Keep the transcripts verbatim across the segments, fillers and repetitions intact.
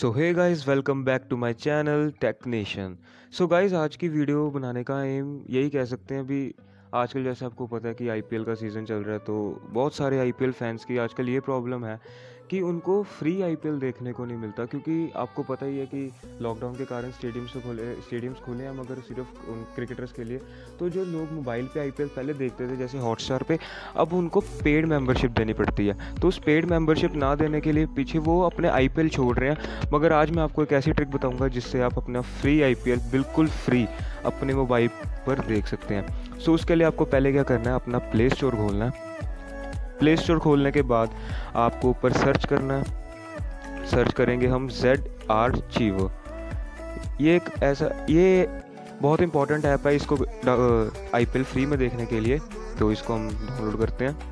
So hey guys, welcome back to my channel technician. So guys, आज की video बनाने का एम यही कह सकते हैं। अभी आजकल जैसे आपको पता है कि आईपीएल का सीज़न चल रहा है, तो बहुत सारे आईपीएल फैंस की आजकल ये प्रॉब्लम है कि उनको फ्री आईपीएल देखने को नहीं मिलता, क्योंकि आपको पता ही है कि लॉकडाउन के कारण स्टेडियम्स तो खोले स्टेडियम्स खुले हैं, मगर सिर्फ उन क्रिकेटर्स के लिए। तो जो लोग मोबाइल पे आईपीएल पहले देखते थे जैसे हॉटस्टार पे, अब उनको पेड मेंबरशिप देनी पड़ती है। तो उस पेड मेंबरशिप ना देने के लिए पीछे वो अपने आईपीएल छोड़ रहे हैं। मगर आज मैं आपको एक ऐसी ट्रिक बताऊंगा जिससे आप अपना फ्री आईपीएल बिल्कुल फ्री अपने मोबाइल पर देख सकते हैं। सो उसके लिए आपको पहले क्या करना है, अपना प्ले स्टोर खोलना है। प्ले स्टोर खोलने के बाद आपको ऊपर सर्च करना है। सर्च करेंगे हम जेड आर्चीवर। ये एक ऐसा ये बहुत इंपॉर्टेंट ऐप है इसको आईपीएल फ्री में देखने के लिए। तो इसको हम डाउनलोड करते हैं।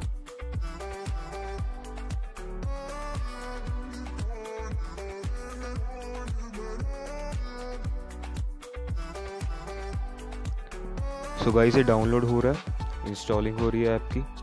सो गाइस, ये डाउनलोड हो रहा है, इंस्टॉलिंग हो रही है ऐप की।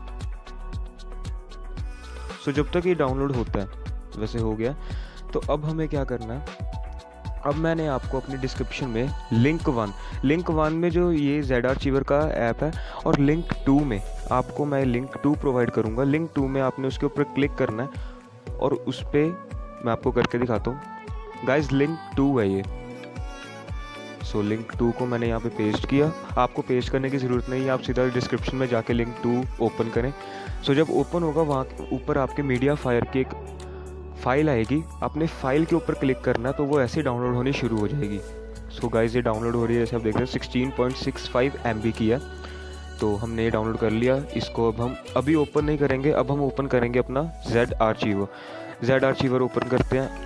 सो जब तक ये डाउनलोड होता है, वैसे हो गया, तो अब हमें क्या करना है। अब मैंने आपको अपनी डिस्क्रिप्शन में लिंक वन लिंक वन में जो ये जेड आर्चीवर का ऐप है, और लिंक टू में आपको मैं लिंक टू प्रोवाइड करूँगा। लिंक टू में आपने उसके ऊपर क्लिक करना है और उस पर मैं आपको करके दिखाता हूँ। गाइस, लिंक टू है ये। सो लिंक टू को मैंने यहाँ पे पेस्ट किया। आपको पेस्ट करने की ज़रूरत नहीं है, आप सीधा डिस्क्रिप्शन में जाके लिंक टू ओपन करें। सो जब ओपन होगा, वहाँ ऊपर आपके मीडिया फायर की एक फ़ाइल आएगी। आपने फ़ाइल के ऊपर क्लिक करना, तो वो ऐसे डाउनलोड होनी शुरू हो जाएगी। सो गाइस, ये डाउनलोड हो रही है, जैसे आप देख रहे हैं sixteen point six five M B की है। तो हमने ये डाउनलोड कर लिया। इसको अब हम अभी ओपन नहीं करेंगे, अब हम ओपन करेंगे अपना Z archiver. Z archiver open करते हैं।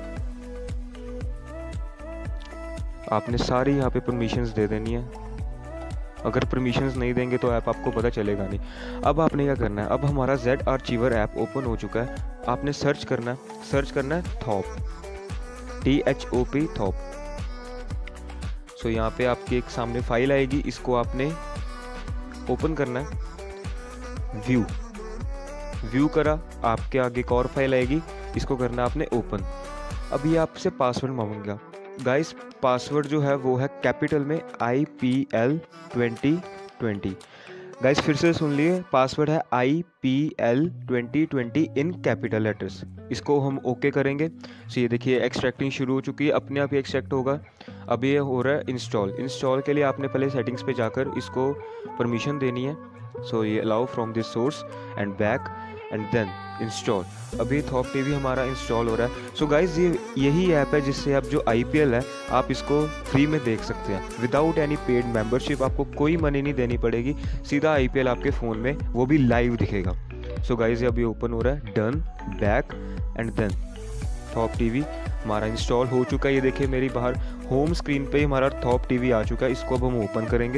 आपने सारी यहाँ पे परमिशंस दे देनी है। अगर परमिशंस नहीं देंगे तो ऐप आपको पता चलेगा नहीं। अब आपने क्या करना है, अब हमारा जेड आर्चीवर ऐप ओपन हो चुका है। आपने सर्च करना है सर्च करना है Thop, T H O P Thop. So यहाँ पे आपकी एक सामने फाइल आएगी, इसको आपने ओपन करना है। व्यू व्यू करा, आपके आगे एक और फाइल आएगी, इसको करना है आपने ओपन। अब ये आपसे पासवर्ड मांगेगा। गाइस, पासवर्ड जो है वो है कैपिटल में I P L twenty twenty. Guys, फिर से सुन लिए, पासवर्ड है I P L twenty twenty in capital letters. इसको हम ओके करेंगे। सो ये देखिए, एक्सट्रैक्टिंग शुरू हो चुकी है, अपने आप ही एक्सट्रैक्ट होगा। अब ये हो रहा है इंस्टॉल। इंस्टॉल के लिए आपने पहले सेटिंग्स पे जाकर इसको परमिशन देनी है। सो ये allow from this source and back and then install. अभी थॉप टीवी हमारा इंस्टॉल हो रहा है। सो गाइज, ये यही ऐप है जिससे आप जो आईपीएल है आप इसको फ्री में देख सकते हैं विदाउट एनी पेड मेंबरशिप। आपको कोई मनी नहीं देनी पड़ेगी, सीधा आईपीएल आपके फ़ोन में वो भी लाइव दिखेगा। सो गाइज, ये अभी ओपन हो रहा है। Done, back and then Thop TV हमारा इंस्टॉल हो चुका है। ये देखिए, मेरी बाहर होम स्क्रीन पे ही हमारा थॉप टीवी आ चुका है। इसको अब हम ओपन करेंगे,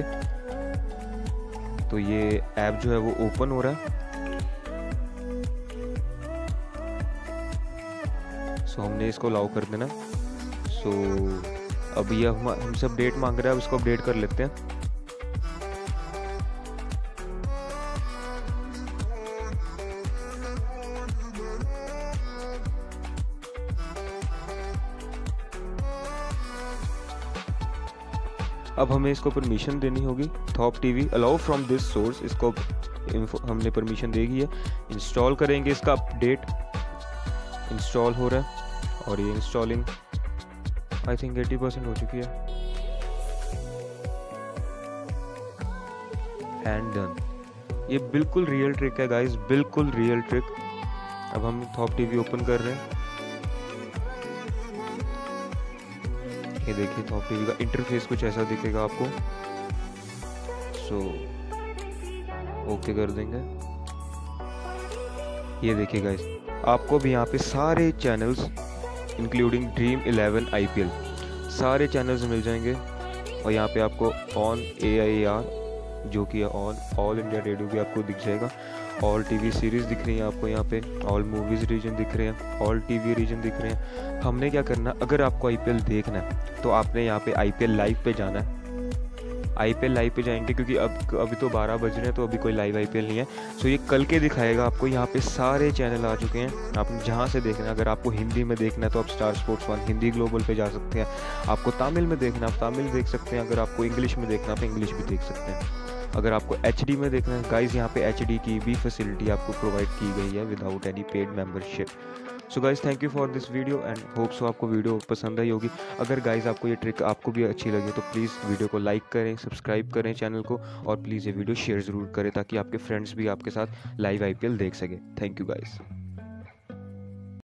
तो ये ऐप जो है वो ओपन हो रहा है। सो so, हमने इसको अलाउ कर देना। सो so, अब ये हम हमसे अपडेट मांग रहा है, उसको अपडेट कर लेते हैं। अब हमें इसको परमिशन देनी होगी। Thop TV allow from this source, इसको हमने परमिशन देगी है। इंस्टॉल करेंगे, इसका अपडेट इंस्टॉल हो रहा है और ये installing I think eighty percent हो चुकी है। And done. ये बिल्कुल रियल ट्रिक है गाइस, बिल्कुल रियल ट्रिक। अब हम थॉप टीवी ओपन कर रहे हैं। ये देखिए, थॉप टीवी का इंटरफेस कुछ ऐसा दिखेगा आपको। सो ओके कर देंगे। ये देखिए गाइस, आपको भी यहाँ पे सारे channels including Dream Eleven IPL सारे चैनल्स मिल जाएंगे। और यहाँ पे आपको ऑन ए आई आर, जो कि ऑन ऑल इंडिया रेडियो भी आपको दिख जाएगा। ऑल टीवी सीरीज़ दिख रही है आपको यहाँ पे, ऑल मूवीज़ रीजन दिख रहे हैं, ऑल टीवी रीजन दिख रहे हैं। हमने क्या करना, अगर आपको आईपीएल देखना है तो आपने यहाँ पे आईपीएल लाइव पे जाना है। आईपीएल लाइव पे जाएंगे, क्योंकि अब अभी तो बारह बज रहे हैं तो अभी कोई लाइव आईपीएल नहीं है। सो ये कल के दिखाएगा आपको। यहाँ पे सारे चैनल आ चुके हैं, आपने जहाँ से देखना है। अगर आपको हिंदी में देखना है तो आप Star Sports One Hindi Global पे जा सकते हैं। आपको तमिल में देखना है आप तमिल देख सकते हैं। अगर आपको इंग्लिश में देखना है आप इंग्लिश भी देख सकते हैं। अगर आपको एच डी में देखना है गाइज, यहाँ पे एच डी की भी फैसिलिटी आपको प्रोवाइड की गई है without any paid membership. So guys thank you for this video and hope so आपको वीडियो पसंद आई होगी। अगर गाइज आपको ये ट्रिक आपको भी अच्छी लगे तो प्लीज़ वीडियो को लाइक करें, सब्सक्राइब करें चैनल को, और प्लीज़ ये वीडियो शेयर ज़रूर करें ताकि आपके फ्रेंड्स भी आपके साथ लाइव आईपीएल देख सकें। Thank you guys.